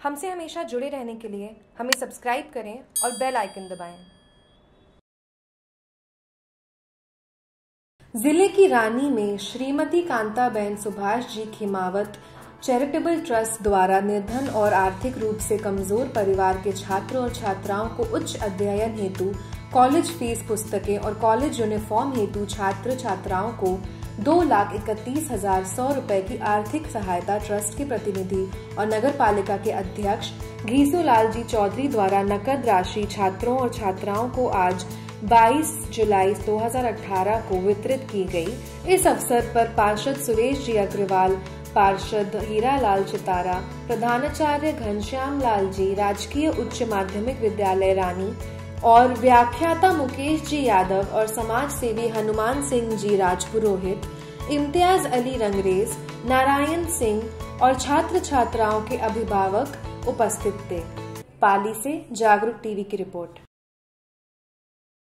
हमसे हमेशा जुड़े रहने के लिए हमें सब्सक्राइब करें और बेल आइकन दबाएं। जिले की रानी में श्रीमती कांताबेन सुभाष जी खिमावत चैरिटेबल ट्रस्ट द्वारा निर्धन और आर्थिक रूप से कमजोर परिवार के छात्र और छात्राओं को उच्च अध्ययन हेतु कॉलेज फीस पुस्तकें और कॉलेज यूनिफॉर्म हेतु छात्र छात्राओं को 2,31,100 रुपए की आर्थिक सहायता ट्रस्ट के प्रतिनिधि और नगर पालिका के अध्यक्ष घीसूलाल जी चौधरी द्वारा नकद राशि छात्रों और छात्राओं को आज 22 जुलाई 2018 को वितरित की गई। इस अवसर पर पार्षद सुरेश जी अग्रवाल, पार्षद हीरालाल चितारा, प्रधानाचार्य घनश्याम लाल जी, राजकीय उच्च माध्यमिक विद्यालय रानी और व्याख्याता मुकेश जी यादव और समाज सेवी हनुमान सिंह जी राजपुरोहित, इम्तियाज अली रंगरेज, नारायण सिंह और छात्र छात्राओं के अभिभावक उपस्थित थे। पाली से जागरूक टीवी की रिपोर्ट।